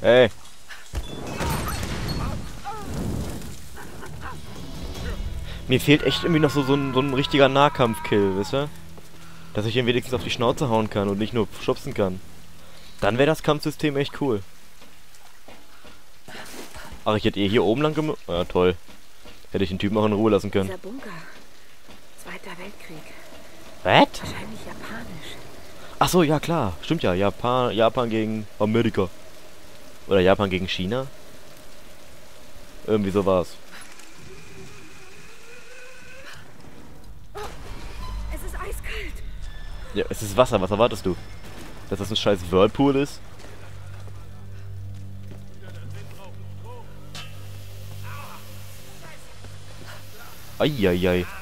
Ey. Mir fehlt echt irgendwie noch so ein richtiger Nahkampf-Kill, wisst ihr? Dass ich ihn wenigstens auf die Schnauze hauen kann und nicht nur schubsen kann. Dann wäre das Kampfsystem echt cool. Ach, ich hätte hier oben lang gemacht. Ja, toll. Hätte ich den Typen auch in Ruhe lassen können. Dieser Bunker. Zweiter Weltkrieg. Was? Wahrscheinlich japanisch. Ach so, ja klar. Stimmt ja. Japan gegen Amerika. Oder Japan gegen China. Irgendwie so war's. Es ist eiskalt. Ja, es ist Wasser. Was erwartest du? Dass das ein scheiß Whirlpool ist? Eieiei.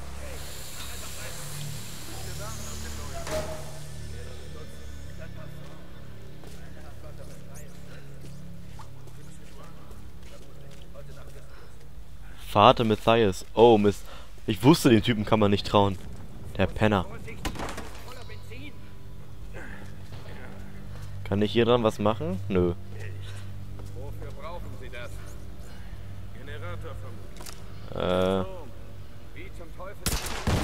Vater Matthias. Oh Mist. Ich wusste, den Typen kann man nicht trauen. Der Penner. Kann ich hier dran was machen? Nö. Wofür brauchen Sie das? Generator vermutlich. Wie zum Teufel?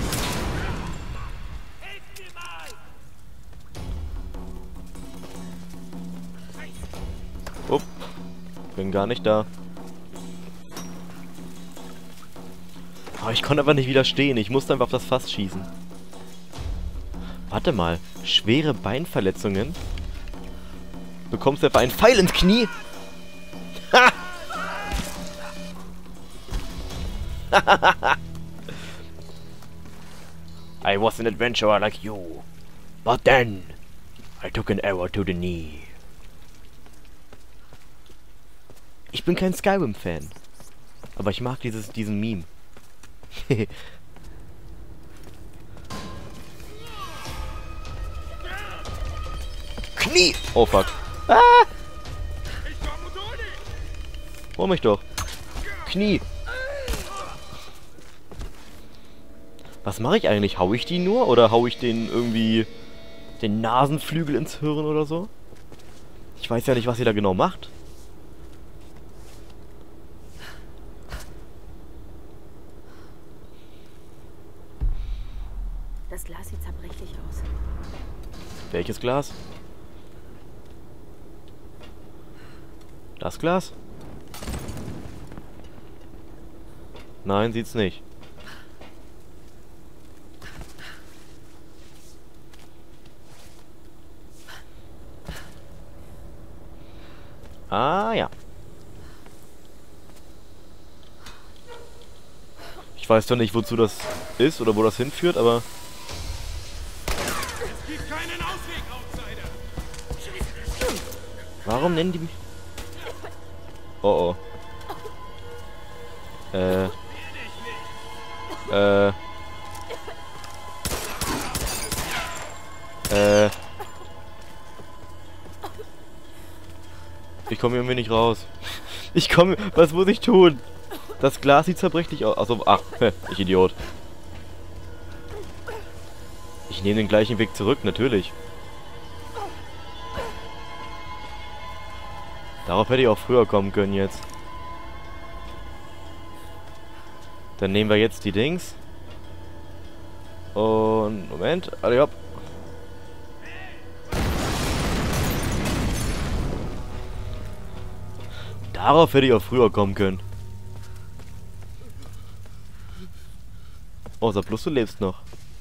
Helft mir mal! Upp. Bin gar nicht da. Oh, ich konnte aber nicht widerstehen. Ich musste einfach auf das Fass schießen. Warte mal. Schwere Beinverletzungen? Bekommst du etwa einen Pfeil ins Knie? Ha! I was an adventurer like you. But then, I took an arrow to the knee. Ich bin kein Skyrim-Fan. Aber ich mag diesen Meme. Knie! Oh fuck. Ah! Hol mich doch. Knie. Was mache ich eigentlich? Hau ich die nur? Oder hau ich den irgendwie den Nasenflügel ins Hirn oder so? Ich weiß ja nicht, was ihr da genau macht. Das Glas sieht zerbrechlich aus. Welches Glas? Das Glas? Nein, sieht's nicht. Ah, ja. Ich weiß doch nicht, wozu das ist oder wo das hinführt, aber... Es gibt keinen Ausweg, Outsider! Warum nennen die mich... Oh, oh. Ich komme irgendwie nicht raus. Ich komme... Was muss ich tun? Das Glas sieht zerbrechlich aus. Achso, ach, ich Idiot. Ich nehme den gleichen Weg zurück, natürlich. Darauf hätte ich auch früher kommen können jetzt. Dann nehmen wir jetzt die Dings. Und... Moment. Alle hopp. Darauf hätte ich auch früher kommen können. Oh, sag bloß, du lebst noch.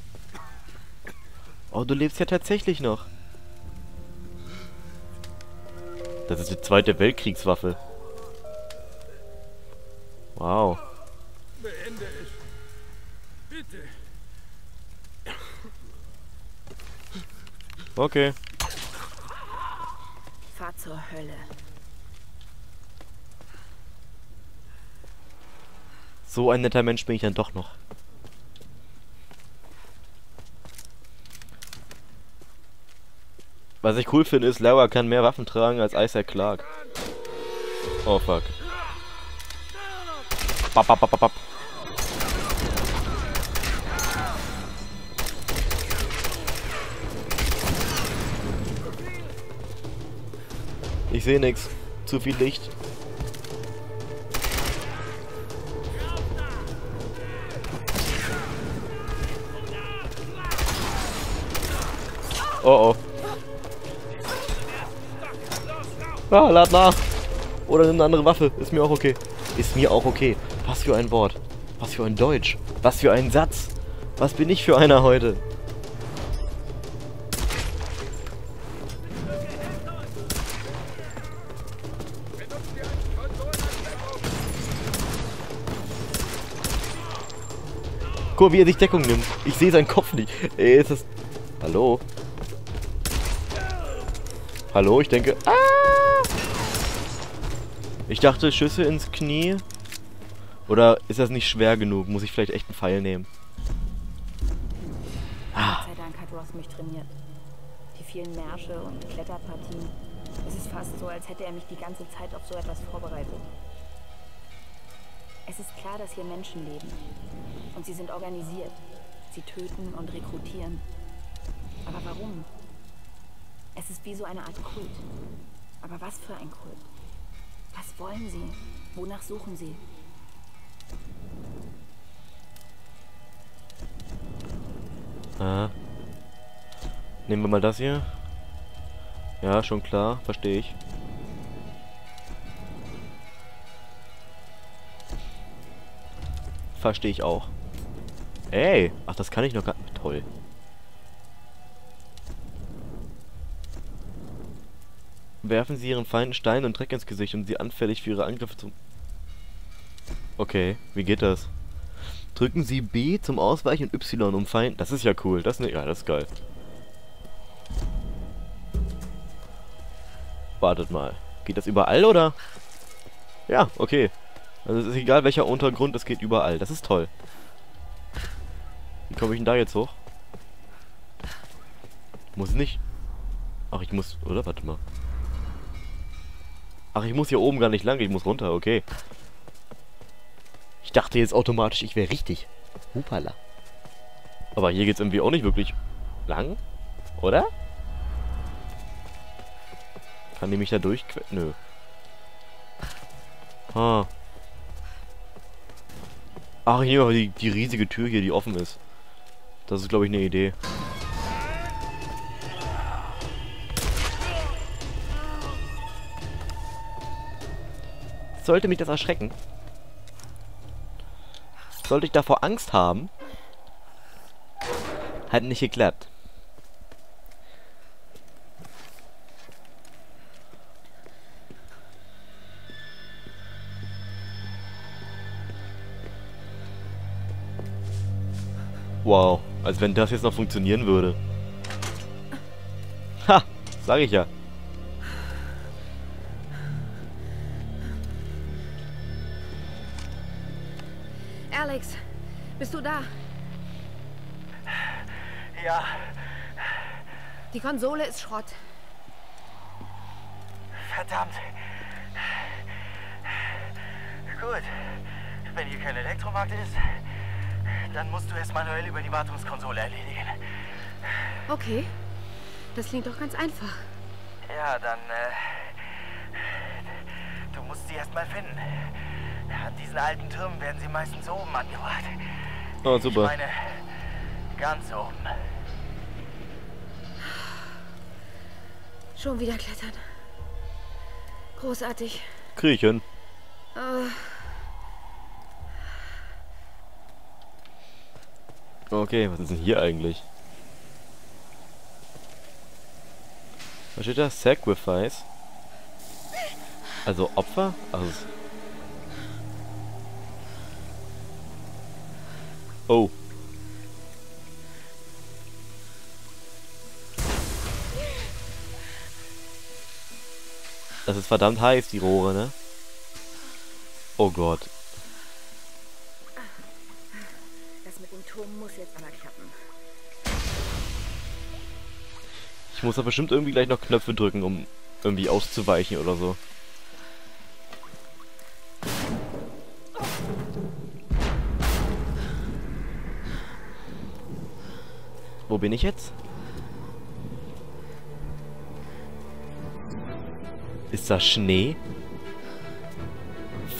Oh, du lebst ja tatsächlich noch. Das ist die zweite Weltkriegswaffe. Wow. Beende es. Bitte. Okay. Fahr zur Hölle. So ein netter Mensch bin ich dann doch noch. Was ich cool finde ist, Lara kann mehr Waffen tragen als Isaac Clarke. Oh fuck. Bap, bap, bap, bap, bap. Ich sehe nix. Zu viel Licht. Oh oh. Ah, lad nach. Oder nimm eine andere Waffe. Ist mir auch okay. Ist mir auch okay. Was für ein Wort. Was für ein Deutsch. Was für ein Satz. Was bin ich für einer heute? Guck mal, wie er sich Deckung nimmt. Ich sehe seinen Kopf nicht. Ey, ist das... Hallo? Hallo, ich denke... Ah! Ich dachte, Schüsse ins Knie. Oder ist das nicht schwer genug? Muss ich vielleicht echt einen Pfeil nehmen? Gott sei Dank hat Ross mich trainiert. Die vielen Märsche und Kletterpartien. Es ist fast so, als hätte er mich die ganze Zeit auf so etwas vorbereitet. Es ist klar, dass hier Menschen leben. Und sie sind organisiert. Sie töten und rekrutieren. Aber warum? Es ist wie so eine Art Kult. Aber was für ein Kult? Was wollen sie? Wonach suchen sie? Ah. Nehmen wir mal das hier. Ja, schon klar. Verstehe ich. Verstehe ich auch. Ey! Ach, das kann ich noch gar nicht. Toll. Werfen Sie Ihren Feinden Steine und Dreck ins Gesicht, um sie anfällig für ihre Angriffe zu... Okay, wie geht das? Drücken Sie B zum Ausweichen und Y um Feinden... Das ist ja cool. Das ist geil. Wartet mal. Geht das überall, oder? Ja, okay. Also es ist egal, welcher Untergrund, es geht überall. Das ist toll. Wie komme ich denn da jetzt hoch? Muss nicht. Ach, ich muss... Oder? Warte mal. Ach, ich muss hier oben gar nicht lang. Ich muss runter. Okay. Ich dachte jetzt automatisch, ich wäre richtig. Hupala. Aber hier geht's irgendwie auch nicht wirklich lang. Oder? Kann die mich da durchquetschen? Nö. Ah. Ach, hier die riesige Tür hier, die offen ist. Das ist, glaube ich, eine Idee. Sollte mich das erschrecken? Sollte ich davor Angst haben? Hat nicht geklappt. Wow, als wenn das jetzt noch funktionieren würde. Ha, sag ich ja. Alex, bist du da? Ja, Die Konsole ist Schrott. verdammt. Gut, wenn hier kein Elektromarkt ist, dann musst du es manuell über die Wartungskonsole erledigen. Okay, das klingt doch ganz einfach. Ja, dann, du musst sie erst mal finden. An diesen alten Türmen werden sie meistens oben angebracht. Oh, super. Ich meine, ganz oben. Schon wieder klettern. Großartig. Kriechen. Okay, was ist denn hier eigentlich? Was steht da? Sacrifice? Also Opfer? Also... Oh. Das ist verdammt heiß, die Rohre, ne? Oh Gott. Das mit dem Turm muss jetzt aber klappen. Ich muss da bestimmt irgendwie gleich noch Knöpfe drücken, um irgendwie auszuweichen oder so. Wo bin ich jetzt? Ist das Schnee?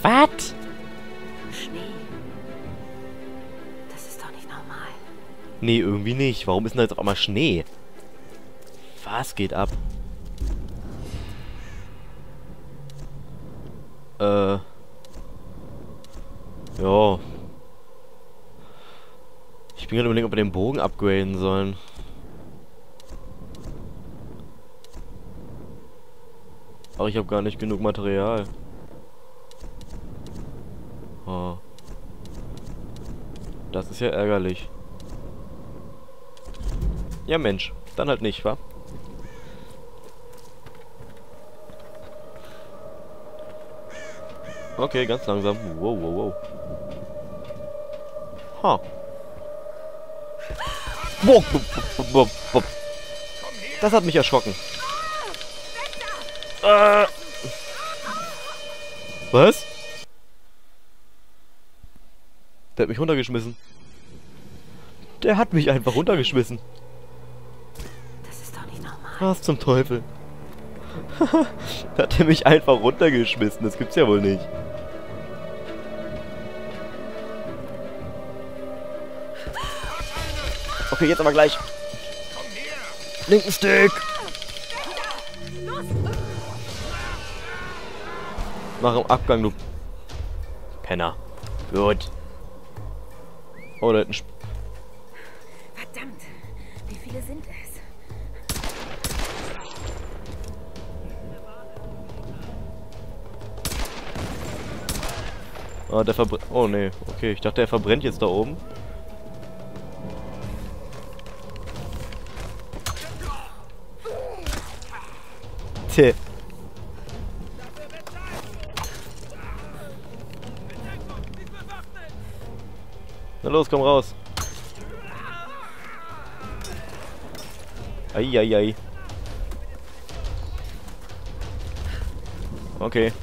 Was? Schnee. Das ist doch nicht normal. Nee, irgendwie nicht. Warum ist denn da jetzt auf einmal Schnee? Was geht ab? Ja. Ich bin gerade überlegen, ob wir den Bogen upgraden sollen. Aber ich habe gar nicht genug Material. Oh. Das ist ja ärgerlich. Ja Mensch, dann halt nicht, wa? Okay, ganz langsam. Wow, wow, wow. Ha. Wow, wow, wow. Das hat mich erschrocken. Was? Der hat mich runtergeschmissen. Der hat mich einfach runtergeschmissen. Das ist doch nicht normal. Was zum Teufel? Da hat er mich einfach runtergeschmissen. Das gibt's ja wohl nicht. Okay, jetzt aber gleich. Linken Stick. Mach im Abgang, du Penner. Gut. Oh, da hinten. Verdammt. Wie viele sind es? Ah, der verbrennt. Oh, nee. Okay, ich dachte, er verbrennt jetzt da oben. Tja. Na los, komm raus. Eieiei. Okay.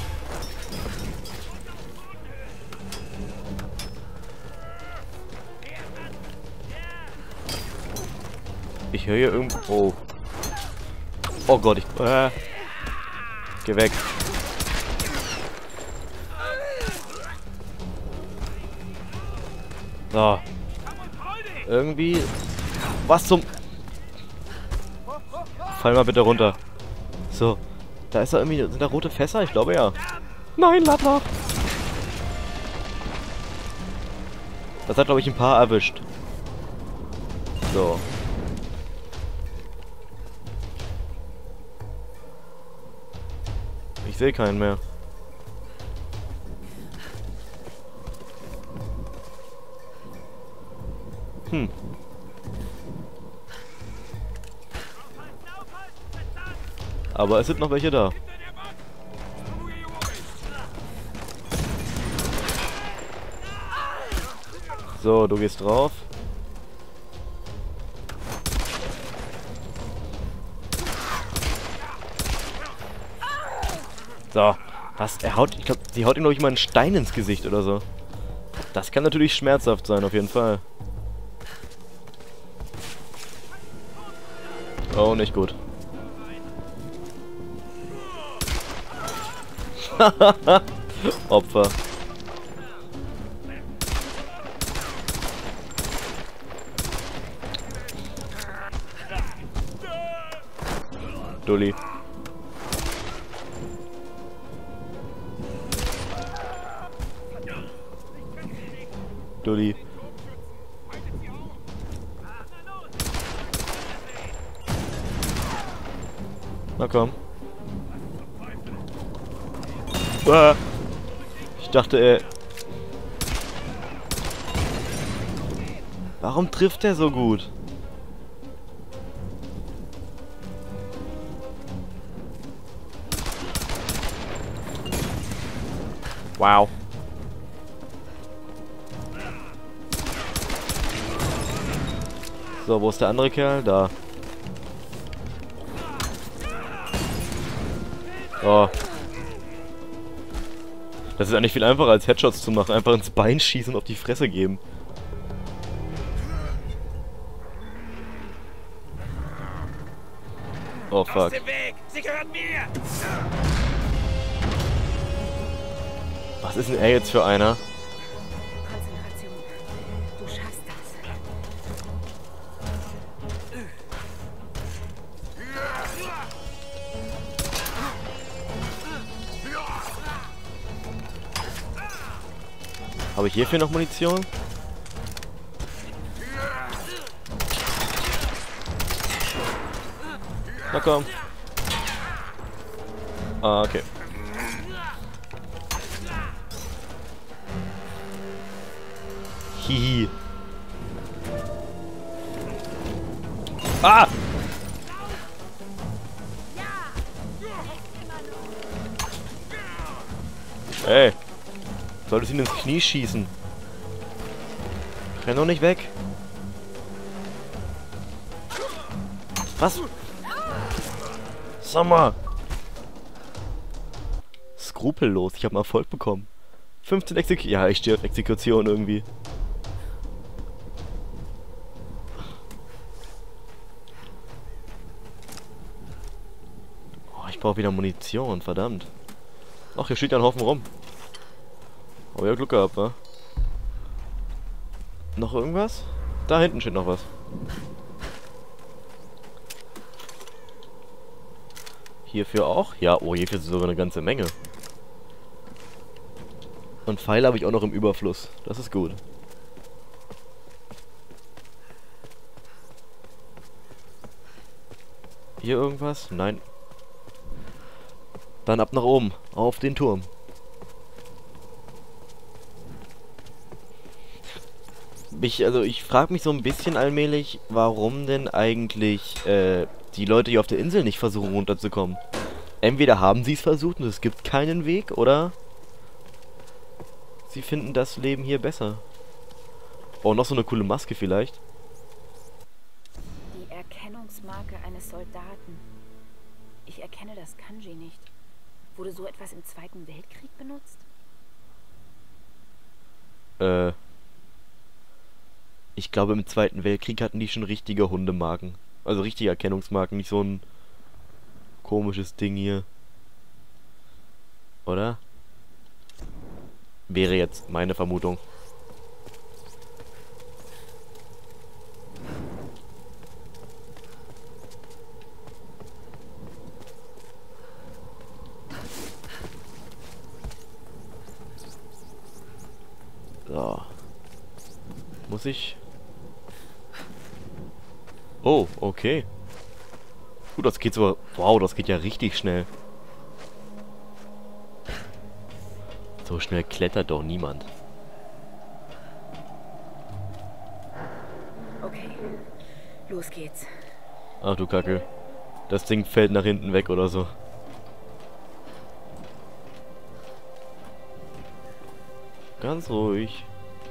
Ich höre hier irgendwo... Oh. Oh Gott, ich... Geh weg. So. Irgendwie... Was zum... Fall mal bitte runter. So. Da ist da irgendwie... Sind da rote Fässer? Ich glaube ja. Nein, Lattler! Das hat, glaube ich, ein paar erwischt. So. Ich sehe keinen mehr. Hm. Aber es sind noch welche da. So, du gehst drauf. So. Was? Er haut... Ich glaube, sie haut ihm, glaube ich, mal einen Stein ins Gesicht oder so. Das kann natürlich schmerzhaft sein, auf jeden Fall. Oh, nicht gut. Opfer. Dulli. Dulli. Na komm. Ich dachte, warum trifft er so gut? Wow. So, wo ist der andere Kerl? Da. Oh. Das ist eigentlich viel einfacher als Headshots zu machen. Einfach ins Bein schießen und auf die Fresse geben. Oh fuck. Aus dem Weg! Sie gehört mir! Was ist denn er jetzt für einer? Konzentration. Du schaffst das. Habe ich hierfür noch Munition? Na komm. Ah, okay. Hihi. Ah! Ey. Solltest ihn ins Knie schießen. Renn doch nicht weg. Was? Sag mal. Skrupellos. Ich habe einen Erfolg bekommen. 15 Exekution. Ja, ich stehe auf Exekution irgendwie. Oh, ich brauche wieder Munition. Verdammt. Ach, hier steht ja ein Haufen rum. Oh, ja, Glück gehabt, wa? Noch irgendwas? Da hinten steht noch was. Hierfür auch? Ja, oh, hierfür ist sogar eine ganze Menge. Und Pfeile habe ich auch noch im Überfluss. Das ist gut. Hier irgendwas? Nein. Dann ab nach oben. Auf den Turm. Ich frage mich so ein bisschen allmählich, warum denn eigentlich die Leute hier auf der Insel nicht versuchen runterzukommen. Entweder haben sie es versucht und es gibt keinen Weg, oder sie finden das Leben hier besser. Oh, noch so eine coole Maske vielleicht. Die Erkennungsmarke eines Soldaten. Ich erkenne das Kanji nicht. Wurde so etwas im Zweiten Weltkrieg benutzt? Ich glaube, im Zweiten Weltkrieg hatten die schon richtige Hundemarken. Also richtige Erkennungsmarken, nicht so ein komisches Ding hier. Oder? Wäre jetzt meine Vermutung. So. Muss ich... Oh, okay. Das geht so... Wow, das geht ja richtig schnell. So schnell klettert doch niemand. Okay, los geht's. Ach du Kacke. Das Ding fällt nach hinten weg oder so. Ganz ruhig.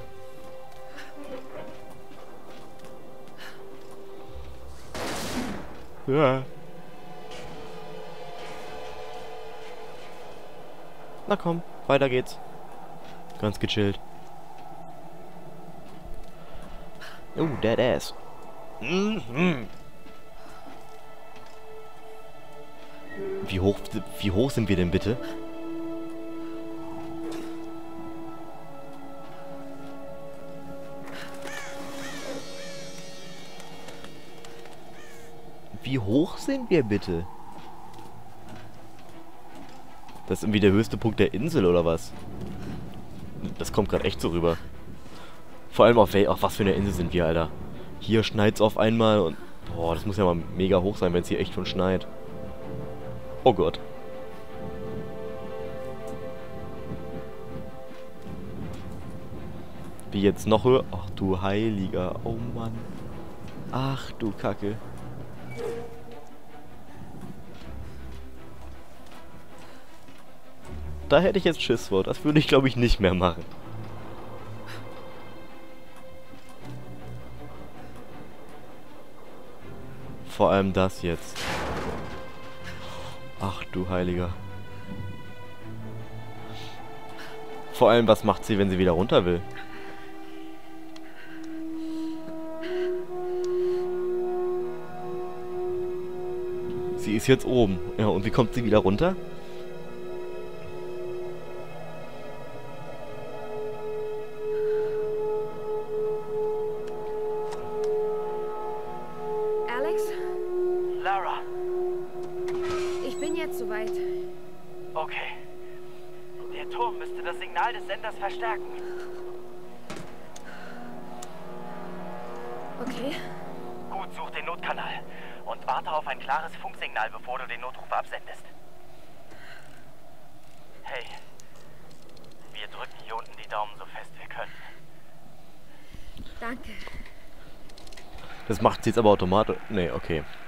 Ja. Na komm, weiter geht's. Ganz gechillt. Oh, dead ass. Wie hoch sind wir denn bitte? Wie hoch sind wir bitte? Das ist irgendwie der höchste Punkt der Insel, oder was? Das kommt gerade echt so rüber. Vor allem auf was für eine Insel sind wir, Alter. Hier schneit's auf einmal und... Boah, das muss ja mal mega hoch sein, wenn es hier echt schon schneit. Oh Gott. Wie jetzt noch höher? Ach du Heiliger. Oh Mann. Ach du Kacke. Da hätte ich jetzt Schiss vor. Das würde ich, glaube ich, nicht mehr machen. Vor allem das jetzt. Ach du Heiliger. Vor allem, was macht sie, wenn sie wieder runter will? Sie ist jetzt oben. Ja, und wie kommt sie wieder runter? Alex, Lara. ich bin jetzt soweit. Okay. Der Turm müsste das Signal des Senders verstärken. Okay. Gut, such den Notkanal. Und warte auf ein klares Funksignal, bevor du den Notruf absendest. Hey. Wir drücken hier unten die Daumen so fest wir können. Danke. Das macht sie jetzt aber automatisch. Nee, okay.